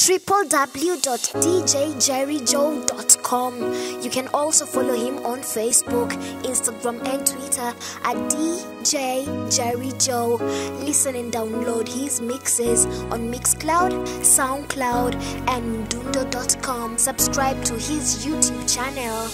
www.djjerryjoe.com. You can also follow him on Facebook, Instagram and Twitter at DJ Jerry Joe. Listen and download his mixes on Mixcloud, Soundcloud and Mdundo.com. Subscribe to his YouTube channel.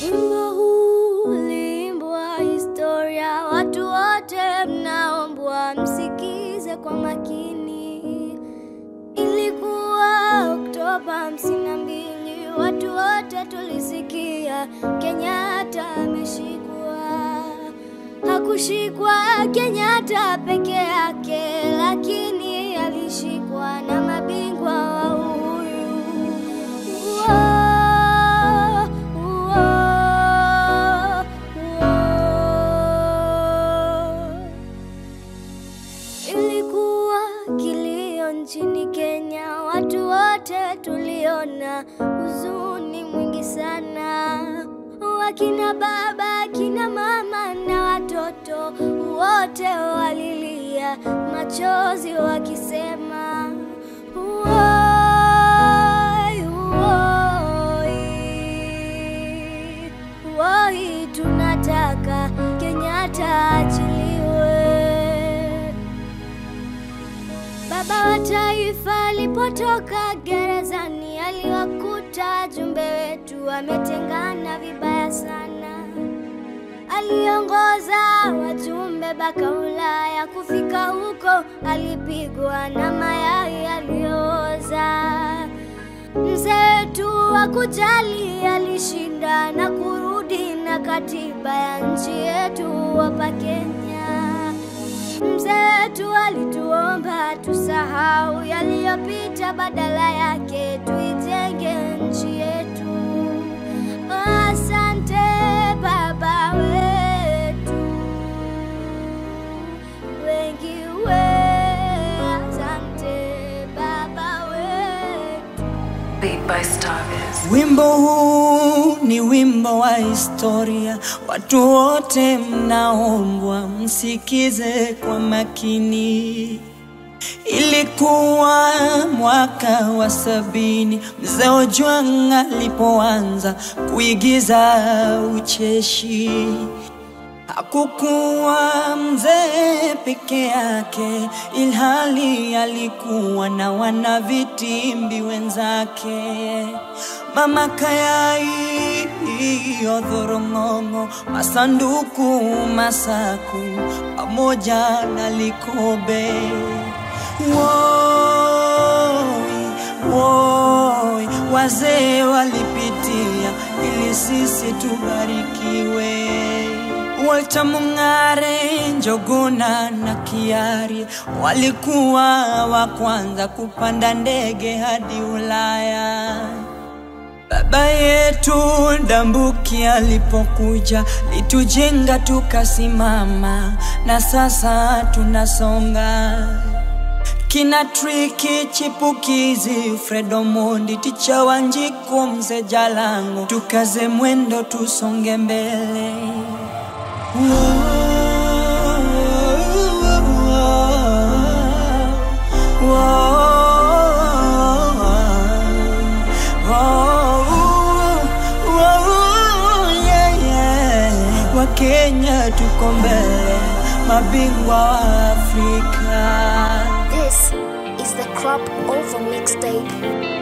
Limbwa historia, watu wote mnaombwa msikize kwa makini. Ilikuwa Oktoba 52, watu wote tulisikia Kenyatta ameshikwa. Hakushikwa Kenyatta peke yake, lakini alishikwa na mabingwa wa huyu. Ilikuwa kilio nchini Kenya, watu wote tuliona huzuni mwingi sana. Wakina baba, kina mama na watoto wote walilia machozi wakisema woi, woi, woi, tunataka Kenyatta achiliwe. Baba wa taifa alipotoka gerezani, aliwakuta jumbe wetu wametengana vibaya sana. Aliongoza wajumbe baka Ulaya, kufika huko alipigwa na mayai alioza. Mzee wetu wa kujali alishinda na kurudi na katiba ya nchi yetu hapa Kenya. Mzee wetu alituomba tusahau yaliyopita, badala yake tuijenge nchi yetu. Asante baba wetu, wengi asante baba wetu. Beat by Starviz. Wimbo huu ni wimbo wa historia, watu wote mnaombwa msikize kwa makini. Ilikuwa mwaka wa 70, Mzee Ojwang alipoanza kuigiza ucheshi. Hakukuwa mzee peke yake, ilhali alikuwa na wanavitimbi wenzake. Mama Kayai, Odhorongongo, Masanduku, Masaku, pamoja na Likobe. Woi, woi, wazee walipitia ili sisi tubarikiwe. Walter Mung'are, Njoguna na Kiari walikuwa wa kwanza kupanda ndege hadi Ulaya. Baba yetu Ndambuki alipokuja, litujenga tukasimama, na sasa tunasonga. Kina Tricky, Chipukizi, Fred Omondi, Ticha Wanjiku, Mzee Jalango, tukaze mwendo tusonge mbele. Kenya tuko mbele, mabingwa wa Afrika. This is the Crop Over Mixtape.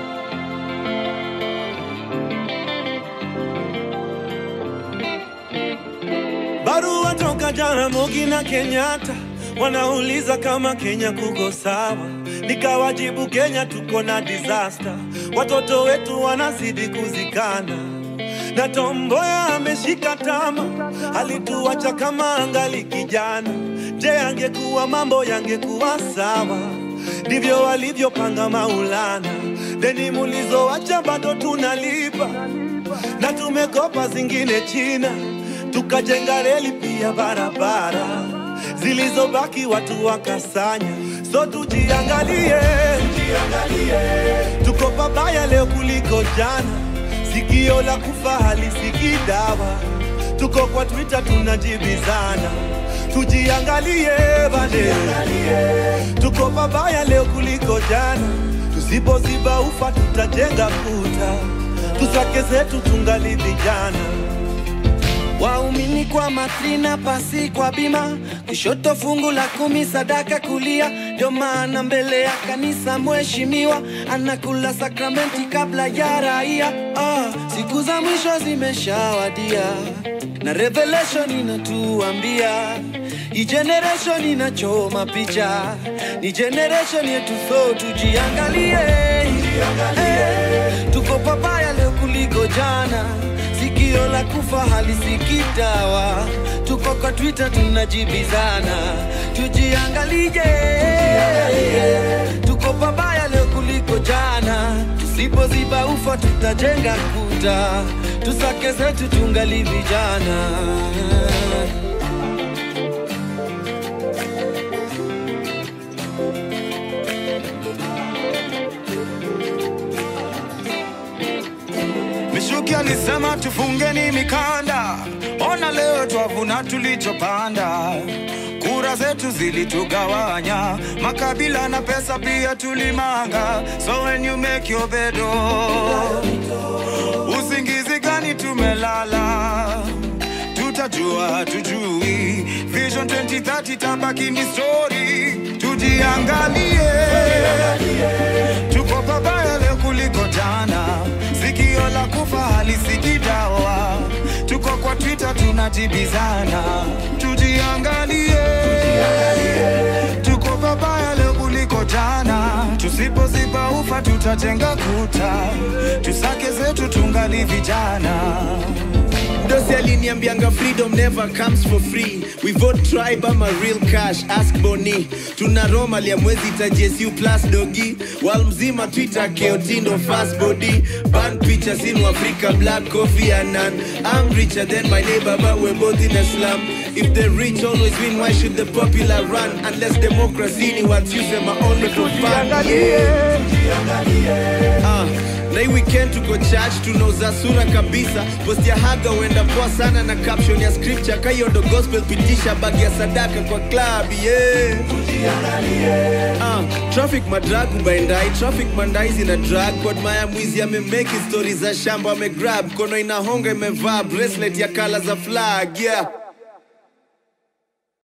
Barua toka Jaramogi na Kenyatta, wanauliza kama Kenya kuko sawa. Nikawajibu Kenya tuko na disaster, watoto wetu wanazidi kuzikana. Na Tomboya ameshika tama, alituacha kama angali kijana. Je, angekuwa mambo yangekuwa sawa? Ndivyo walivyopanga Maulana. Deni mulizoacha bado tunalipa, na tumekopa zingine China. Tukajenga reli pia barabara, zilizobaki watu wakasanya. So tujiangalie, tuko pabaya leo kuliko jana. Sikio la kufa halisikii dawa, tuko kwa Twitter tunajibizana. Tujiangalie bade, tuko pabaya leo kuliko jana. Tusipoziba ufa tutajenga kuta, tusake zetu tungali vijana. Waumini kwa matrina, pasi kwa bima, kushoto fungu la 10 sadaka kulia. Ndio maana mbele ya kanisa mheshimiwa anakula sakramenti kabla ya raia. Siku za mwisho zimeshawadia na revelation inatuambia hii generation inachoma picha, ni generation yetu, so tujiangalie. Tuko pabaya leo kuliko jana, sikio la kufa halisikii dawa. Tuko kwa Twitter tunajibizana, tujiangalie. Tuko pabaya leo kuliko jana, tusipoziba ufa tutajenga kuta, tusake zetu tungali vijana. Mishuki alisema tufungeni mikanda, ona leo twavuna tulichopanda. Kura zetu zilitugawanya, makabila na pesa pia tulimanga. So when you make your bed, usingizi gani tumelala? Tutajua tujui, Vision 2030 tabaki ni story. Tujiangalie, tuko pabaya leo kuliko jana, sikio la kufa halisikii dawa. Tuko kwa Twitter tunajibizana, tujiangalie. Tuko pabaya leo kuliko jana, tusipoziba ufa tutajenga kuta, tusake zetu tungali vijana. Dosi aliniambianga freedom never comes for free. We vote tribe, I'm a real cash, ask Boni. Tuna Roma lia mwezi tajesu plus dogi. Wal mzima Twitter keotindo fast body. Ban pictures in Africa, black coffee and none. I'm richer than my neighbor but we're both in a slum. If the rich always win, why should the popular run? Unless democracy ni what you say my only for fun. Na hii weekend tuko church, tunauza sura kabisa. Post ya haga wenda poa sana na caption ya scripture. Kayo ndo gospel, pitisha bagi ya sadaka kwa club, yeah. Traffic madrag ubaindai, traffic mandai zina drag. Kwa maya mwizi amemake stories za shamba amegrab. Kono inahonga imevaa bracelet ya colors za flag, yeah.